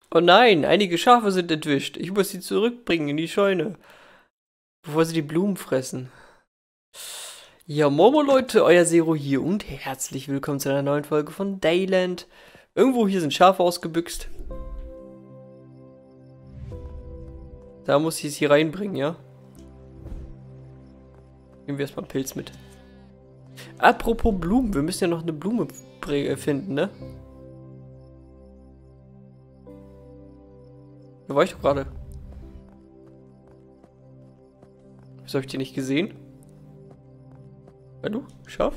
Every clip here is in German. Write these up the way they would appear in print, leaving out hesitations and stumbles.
Oh nein, einige Schafe sind entwischt. Ich muss sie zurückbringen in die Scheune, bevor sie die Blumen fressen. Ja, Momo Leute, euer Zero hier und herzlich willkommen zu einer neuen Folge von Dayland. Irgendwo hier sind Schafe ausgebüxt. Da muss ich es hier reinbringen, ja? Nehmen wir erstmal einen Pilz mit. Apropos Blumen, wir müssen ja noch eine Blume finden, ne? Da war ich doch gerade. Wieso habe ich die nicht gesehen? Du? Schaf?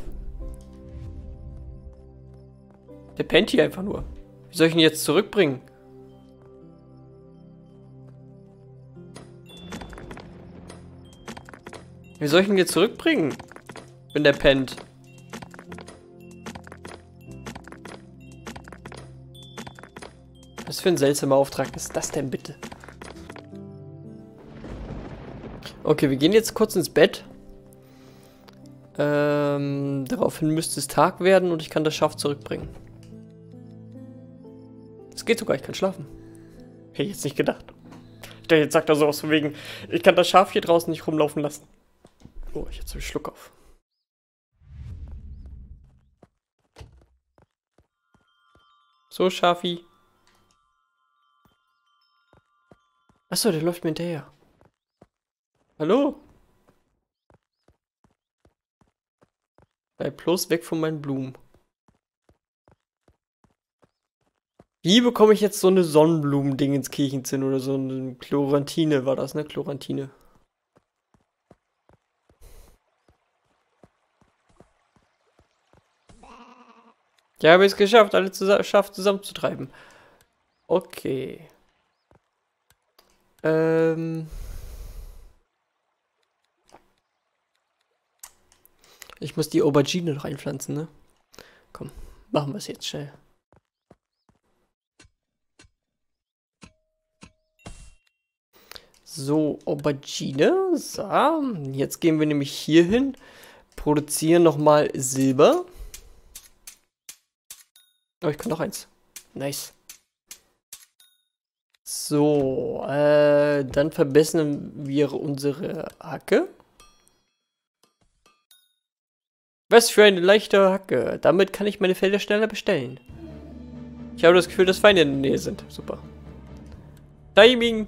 Der pennt hier einfach nur. Wie soll ich ihn jetzt zurückbringen? Wie soll ich ihn jetzt zurückbringen? Wenn der pennt. Was für ein seltsamer Auftrag ist das denn bitte? Okay, wir gehen jetzt kurz ins Bett. Daraufhin müsste es Tag werden und ich kann das Schaf zurückbringen. Es geht sogar, ich kann schlafen. Hätte ich jetzt nicht gedacht. Ich dachte, jetzt sagt er sowas von wegen, ich kann das Schaf hier draußen nicht rumlaufen lassen. Oh, ich hatte einen Schluck auf. So, Schafi. Achso, der läuft mir hinterher. Hallo? Bleib bloß weg von meinen Blumen. Wie bekomme ich jetzt so eine Sonnenblumending ins Kirchenzinn oder so eine Chlorantine war das, ne? Chlorantine. Ja, habe ich es geschafft, alle Schafe zusammenzutreiben. Okay. Ich muss die Aubergine noch einpflanzen, ne? Komm, machen wir es jetzt schnell. So, Aubergine. So, jetzt gehen wir nämlich hier hin. Produzieren nochmal Silber. Oh, ich kann noch eins. Nice. So, dann verbessern wir unsere Hacke. Was für eine leichte Hacke. Damit kann ich meine Felder schneller bestellen. Ich habe das Gefühl, dass Feinde in der Nähe sind. Super. Timing.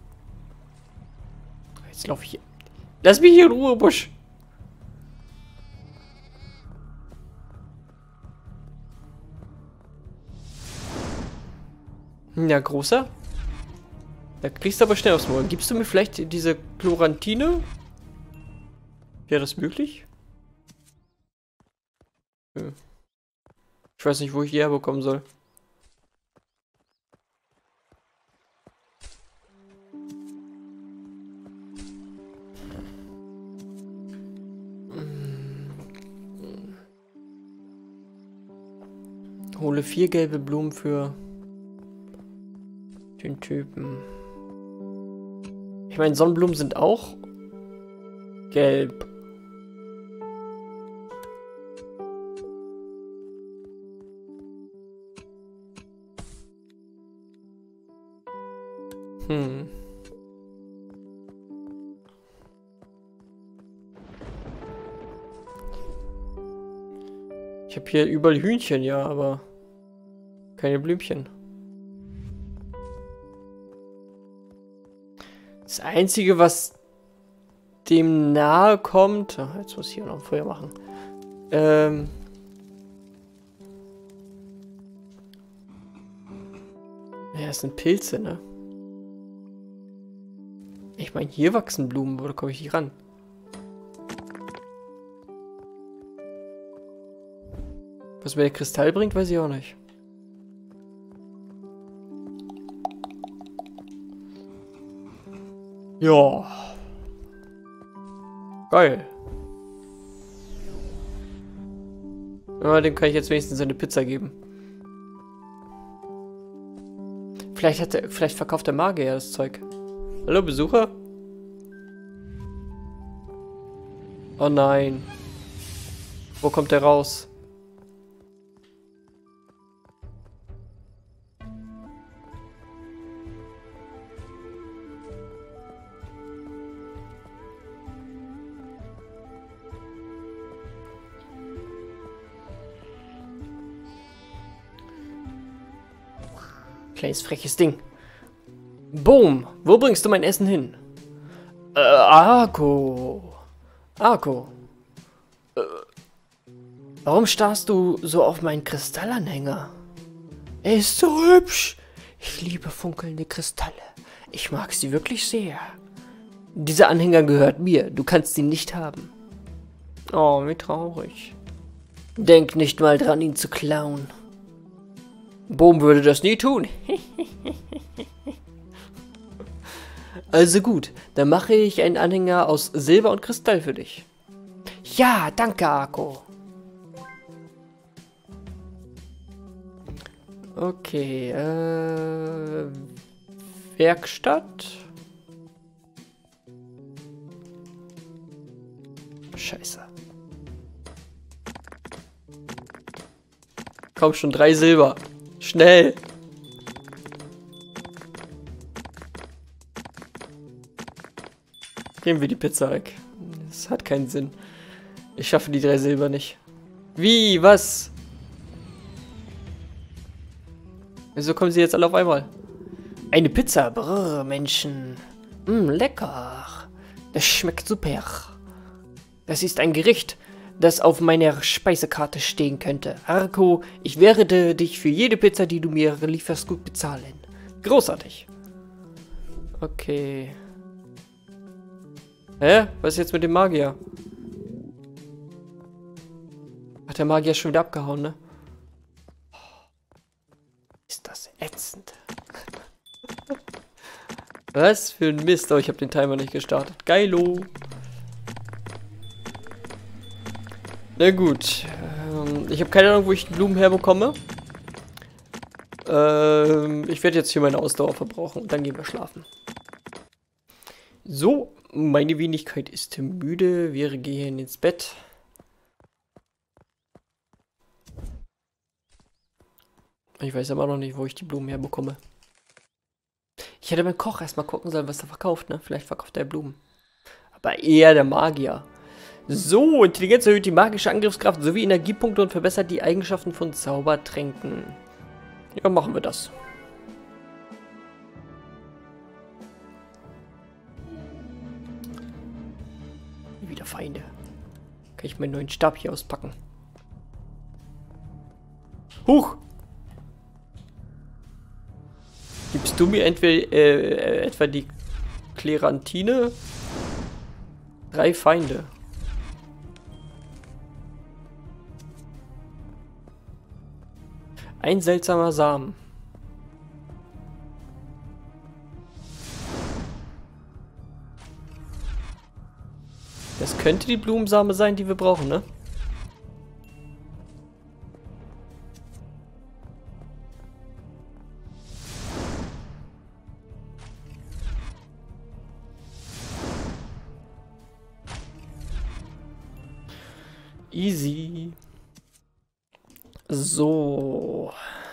Jetzt laufe ich hier. Lass mich hier in Ruhe, Busch. Ja, großer. Da kriegst du aber schnell aufs Maul. Gibst du mir vielleicht diese Chlorantine? Wäre das möglich? Ich weiß nicht, wo ich die herbekommen soll. Hole 4 gelbe Blumen für den Typen. Ich meine, Sonnenblumen sind auch gelb. Ich habe hier überall Hühnchen, ja, aber keine Blümchen. Das Einzige, was dem nahe kommt... Ach, jetzt muss ich hier noch ein Feuer machen. Ja, das sind Pilze, ne? Ich meine, hier wachsen Blumen, wo komme ich nicht ran? Was mir der Kristall bringt, weiß ich auch nicht. Ja. Geil. Ja, dem kann ich jetzt wenigstens eine Pizza geben. Vielleicht verkauft der Magier das Zeug. Hallo, Besucher? Oh nein. Wo kommt der raus? Kleines freches Ding. Boom, wo bringst du mein Essen hin? Arko. Arko. Warum starrst du so auf meinen Kristallanhänger? Er ist so hübsch. Ich liebe funkelnde Kristalle. Ich mag sie wirklich sehr. Dieser Anhänger gehört mir. Du kannst ihn nicht haben. Oh, wie traurig. Denk nicht mal dran, ihn zu klauen. Boom würde das nie tun. Also gut, dann mache ich einen Anhänger aus Silber und Kristall für dich. Ja, danke, Arko. Okay, Werkstatt. Scheiße. Komm schon, 3 Silber. Schnell. Nehmen wir die Pizza weg. Das hat keinen Sinn. Ich schaffe die 3 Silber nicht. Wie? Was? Wieso kommen sie jetzt alle auf einmal? Eine Pizza. Brrr, Menschen. Lecker. Das schmeckt super. Das ist ein Gericht, das auf meiner Speisekarte stehen könnte. Arko, ich werde dich für jede Pizza, die du mir lieferst, gut bezahlen. Großartig. Okay. Hä? Was ist jetzt mit dem Magier? Hat der Magier schon wieder abgehauen, ne? Ist das ätzend. Was für ein Mist. Oh, ich habe den Timer nicht gestartet. Geilo. Na gut. Ich habe keine Ahnung, wo ich die Blumen herbekomme. Ich werde jetzt hier meine Ausdauer verbrauchen und dann gehen wir schlafen. So, meine Wenigkeit ist müde. Wir gehen ins Bett. Ich weiß aber noch nicht, wo ich die Blumen herbekomme. Ich hätte beim Koch erstmal gucken sollen, was er verkauft, ne? Vielleicht verkauft er Blumen. Aber eher der Magier. So, Intelligenz erhöht die magische Angriffskraft sowie Energiepunkte und verbessert die Eigenschaften von Zaubertränken. Ja, machen wir das. Wieder Feinde. Kann ich meinen neuen Stab hier auspacken. Huch! Gibst du mir etwa die Klerantine? 3 Feinde. Ein seltsamer Samen. Das könnte die Blumensame sein, die wir brauchen, ne? Easy. So.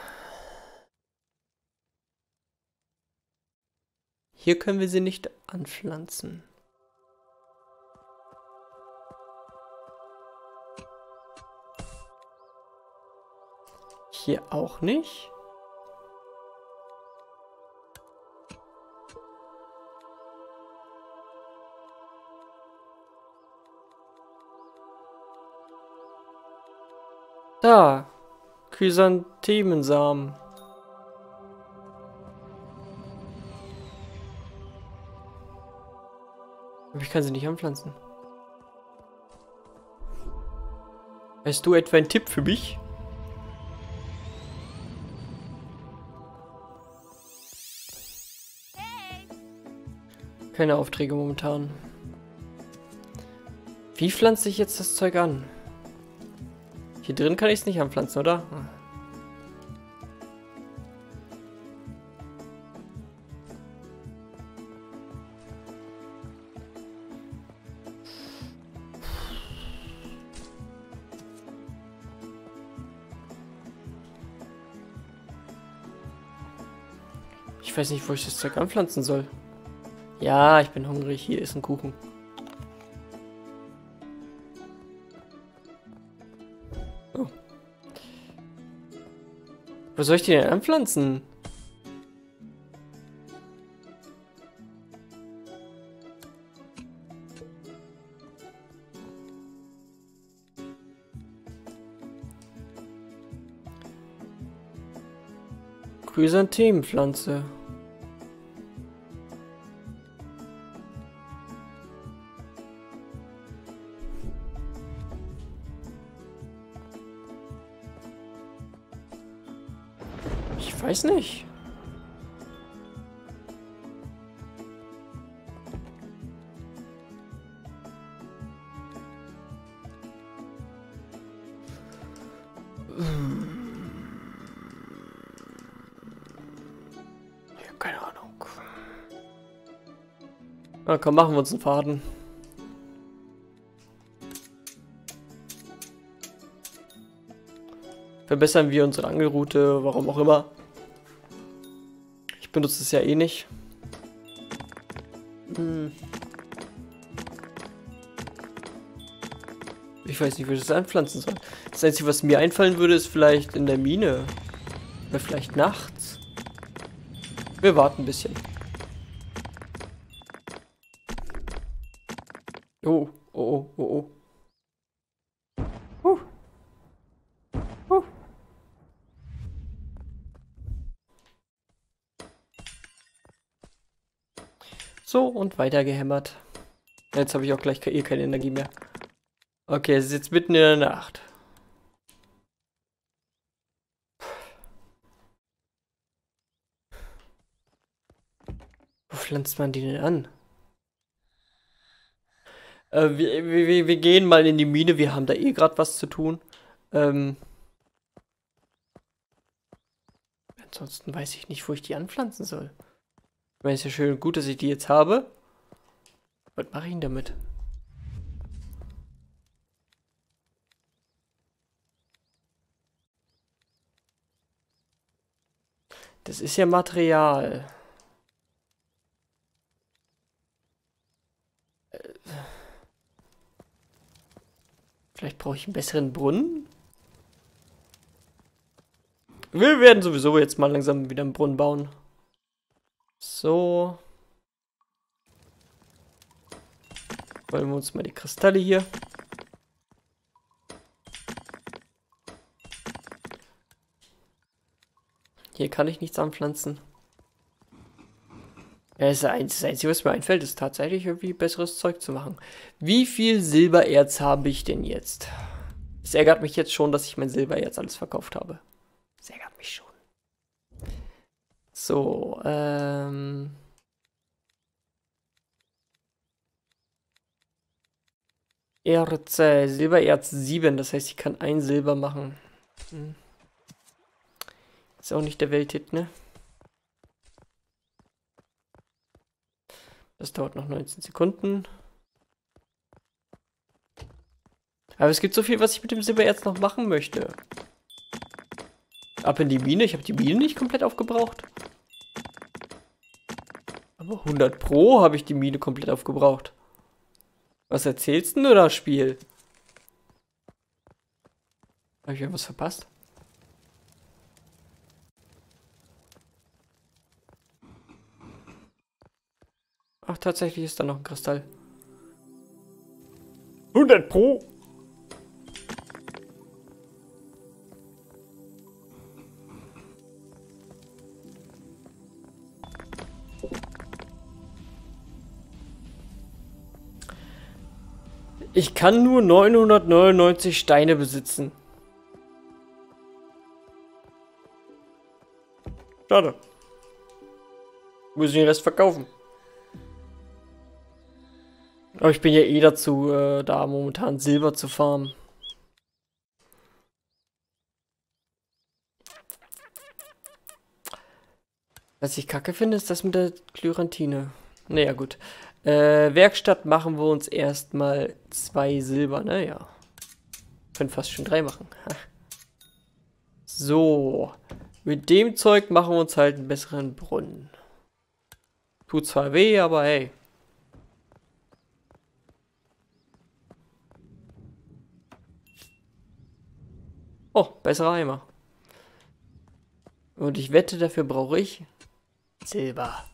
Hier können wir sie nicht anpflanzen. Hier auch nicht. Da. Chrysanthemensamen. Aber ich kann sie nicht anpflanzen. Hast du etwa einen Tipp für mich? Keine Aufträge momentan. Wie pflanze ich jetzt das Zeug an? Hier drin kann ich es nicht anpflanzen, oder? Ich weiß nicht, wo ich das Zeug anpflanzen soll. Ja, ich bin hungrig. Hier ist ein Kuchen. Oh. Wo soll ich die denn anpflanzen? Chrysanthemenpflanze. Ich weiß nicht. Ja, keine Ahnung. Na komm, machen wir uns einen Faden. Verbessern wir unsere Angelroute, warum auch immer. Ich benutze es ja eh nicht. Ich weiß nicht, wie ich das anpflanzen soll. Das Einzige, was mir einfallen würde, ist vielleicht in der Mine. Oder vielleicht nachts. Wir warten ein bisschen. Oh, oh, oh, oh, oh. So, und weiter gehämmert. Jetzt habe ich auch gleich keine Energie mehr. Okay, es ist jetzt mitten in der Nacht. Wo pflanzt man die denn an? Wir gehen mal in die Mine, wir haben da eh gerade was zu tun. Ansonsten weiß ich nicht, wo ich die anpflanzen soll. Ich meine, es ist ja schön und gut, dass ich die jetzt habe. Was mache ich denn damit? Das ist ja Material. Vielleicht brauche ich einen besseren Brunnen? Wir werden sowieso jetzt mal langsam wieder einen Brunnen bauen. So. Wollen wir uns mal die Kristalle hier. Hier kann ich nichts anpflanzen. Ja, das Einzige, was mir einfällt, ist tatsächlich irgendwie besseres Zeug zu machen. Wie viel Silbererz habe ich denn jetzt? Es ärgert mich jetzt schon, dass ich mein Silbererz alles verkauft habe. Es ärgert mich schon. So, Erze, Silbererz 7, das heißt, ich kann ein Silber machen. Ist auch nicht der Welthit, ne? Das dauert noch 19 Sekunden. Aber es gibt so viel, was ich mit dem Silbererz noch machen möchte. Ab in die Mine. Ich habe die Mine nicht komplett aufgebraucht. Aber 100 Pro habe ich die Mine komplett aufgebraucht. Was erzählst du da, Spiel? Habe ich irgendwas verpasst? Ach, tatsächlich ist da noch ein Kristall. 100 Pro! Ich kann nur 999 Steine besitzen. Schade. Muss ich den Rest verkaufen. Aber ich bin ja eh dazu, da momentan Silber zu farmen. Was ich kacke finde, ist das mit der Chlorantine. Naja, gut. Werkstatt machen wir uns erstmal 2 Silber, naja. Können fast schon 3 machen. So. Mit dem Zeug machen wir uns halt einen besseren Brunnen. Tut zwar weh, aber hey. Oh, besserer Eimer. Und ich wette, dafür brauche ich Silber.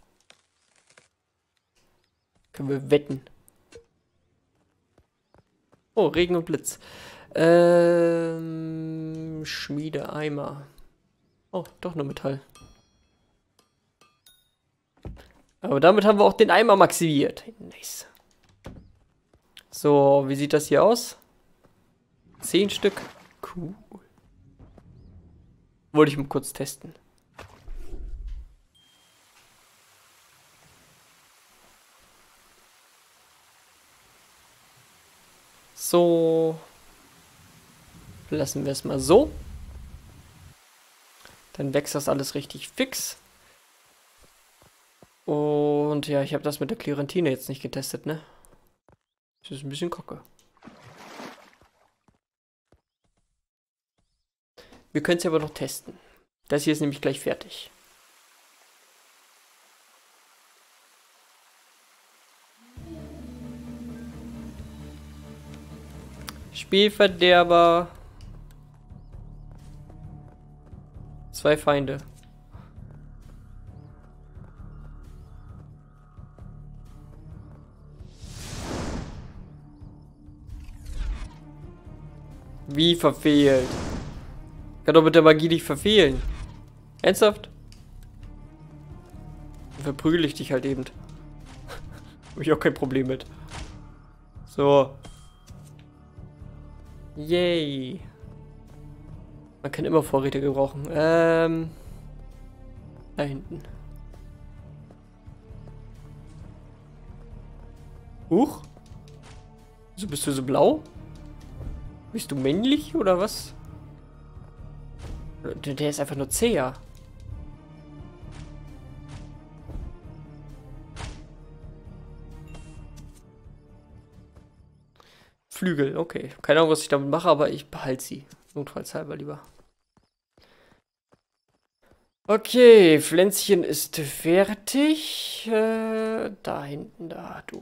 Können wir wetten. Oh, Regen und Blitz. Schmiedeeimer. Oh, doch nur Metall. Aber damit haben wir auch den Eimer maximiert. Nice. So, wie sieht das hier aus? 10 Stück. Cool. Wollte ich mal kurz testen. So. Lassen wir es mal so. Dann wächst das alles richtig fix. Und ja, ich habe das mit der Klementine jetzt nicht getestet, ne? Das ist ein bisschen kacke. Wir können es aber noch testen. Das hier ist nämlich gleich fertig. Spielverderber. 2 Feinde. Wie verfehlt? Kann doch mit der Magie nicht verfehlen. Ernsthaft? Dann verprügel ich dich halt eben. Habe ich auch kein Problem mit. So. Yay. Man kann immer Vorräte gebrauchen. Da hinten. Huch. Wieso bist du so blau? Bist du männlich oder was? Der ist einfach nur zäher. Flügel, okay. Keine Ahnung, was ich damit mache, aber ich behalte sie. Notfallshalber lieber. Okay, Pflänzchen ist fertig. Da hinten, da, du.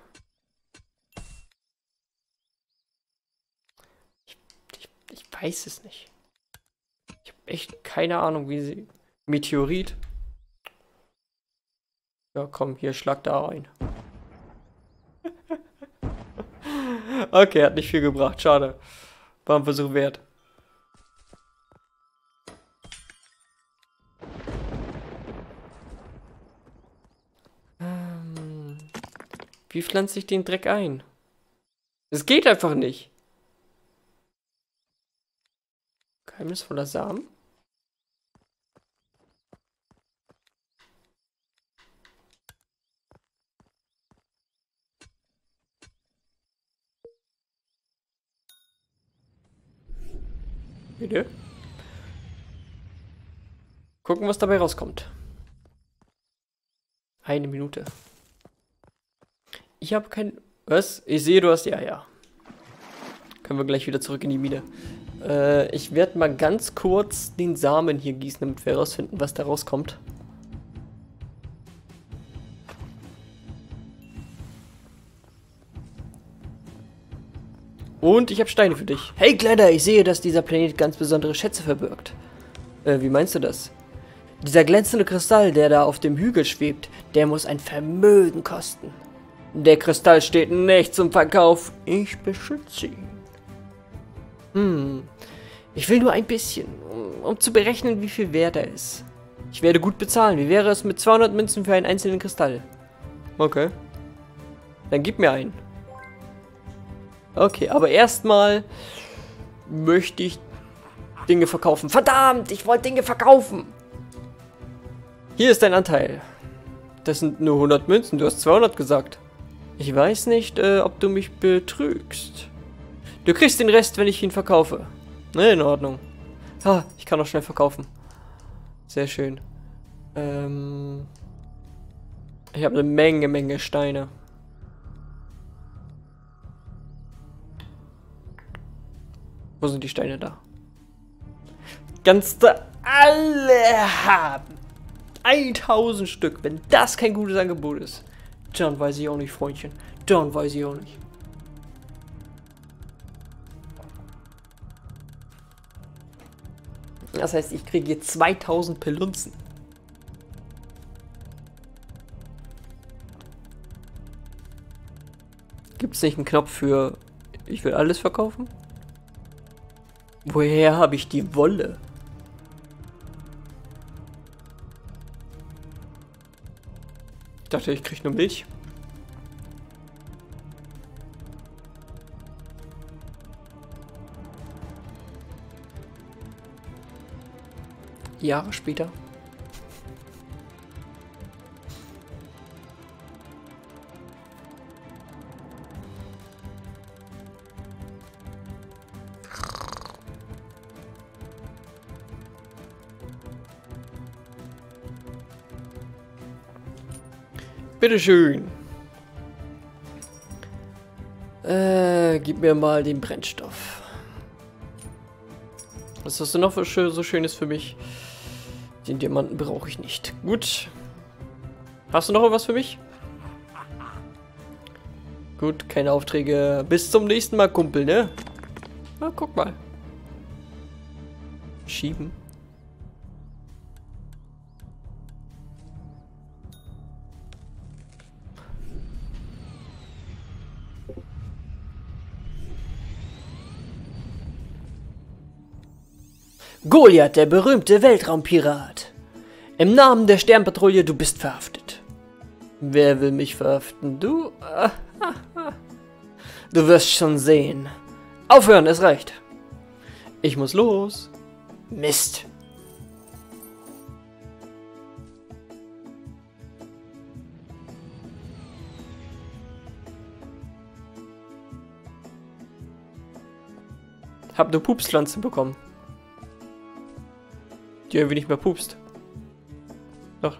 Ich weiß es nicht. Ich habe echt keine Ahnung, wie sie... Meteorit. Ja, komm, hier, schlag da rein. Okay, hat nicht viel gebracht, schade. War ein Versuch wert. Wie pflanze ich den Dreck ein? Es geht einfach nicht. Geheimnisvoller Samen? Bitte? Gucken, was dabei rauskommt. 1 Minute. Ich habe kein... Was? Ich sehe, du hast die Eier. Können wir gleich wieder zurück in die Mine. Ich werde mal ganz kurz den Samen hier gießen, damit wir herausfinden, was da rauskommt. Und ich habe Steine für dich. Hey Kleiner, ich sehe, dass dieser Planet ganz besondere Schätze verbirgt. Wie meinst du das? Dieser glänzende Kristall, der da auf dem Hügel schwebt, der muss ein Vermögen kosten. Der Kristall steht nicht zum Verkauf. Ich beschütze ihn. Ich will nur ein bisschen, um zu berechnen, wie viel wert er ist. Ich werde gut bezahlen. Wie wäre es mit 200 Münzen für einen einzelnen Kristall? Okay. Dann gib mir einen. Okay, aber erstmal möchte ich Dinge verkaufen. Verdammt, ich wollte Dinge verkaufen. Hier ist dein Anteil. Das sind nur 100 Münzen. Du hast 200 gesagt. Ich weiß nicht, ob du mich betrügst. Du kriegst den Rest, wenn ich ihn verkaufe. Ne, in Ordnung. Ha, ich kann auch schnell verkaufen. Sehr schön. Ich habe eine Menge Steine. Wo sind die Steine da? Kannst du alle haben. 1000 Stück. Wenn das kein gutes Angebot ist, dann weiß ich auch nicht, Freundchen. Dann weiß ich auch nicht. Das heißt, ich kriege hier 2000 Pelunzen. Gibt es nicht einen Knopf für ich will alles verkaufen? Woher habe ich die Wolle? dachte, ich krieg nur Milch. Jahre später. Bitteschön. Gib mir mal den Brennstoff. Was hast du noch für so Schönes für mich? Den Diamanten brauche ich nicht. Gut. Hast du noch was für mich? Gut, keine Aufträge. Bis zum nächsten Mal, Kumpel, ne? Na, guck mal. Schieben. Goliath, der berühmte Weltraumpirat. Im Namen der Sternpatrouille, du bist verhaftet. Wer will mich verhaften? Du? Du wirst schon sehen. Aufhören, es reicht. Ich muss los. Mist. Hab eine Pupspflanze bekommen. Die irgendwie nicht mehr pupst. Doch.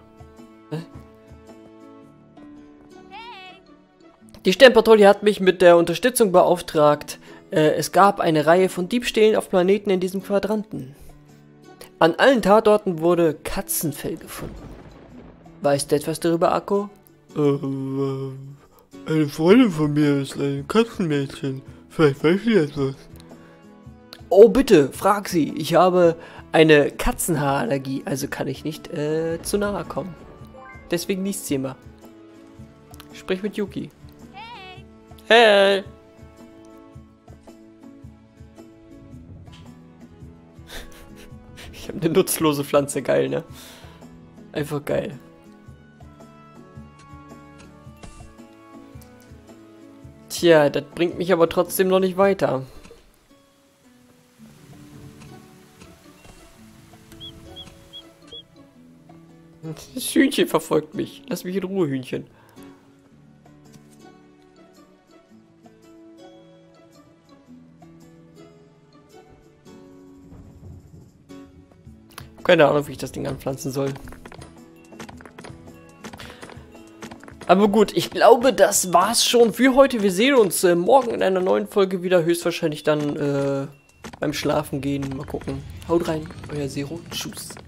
Die Sternpatrouille hat mich mit der Unterstützung beauftragt. Es gab eine Reihe von Diebstählen auf Planeten in diesem Quadranten. An allen Tatorten wurde Katzenfell gefunden. Weißt du etwas darüber, Akko? Eine Freundin von mir ist ein Katzenmädchen. Vielleicht weiß sie etwas. Oh, bitte, frag sie. Ich habe eine Katzenhaarallergie, also kann ich nicht zu nahe kommen. Deswegen liest sie immer. Sprich mit Yuki. Hey! Hey! Ich habe eine nutzlose Pflanze, geil, ne? Einfach geil. Tja, das bringt mich aber trotzdem noch nicht weiter. Das Hühnchen verfolgt mich. Lass mich in Ruhe, Hühnchen. Keine Ahnung, wie ich das Ding anpflanzen soll. Aber gut, ich glaube, das war's schon für heute. Wir sehen uns morgen in einer neuen Folge wieder. Höchstwahrscheinlich dann beim Schlafen gehen. Mal gucken. Haut rein, euer Zero. Tschüss.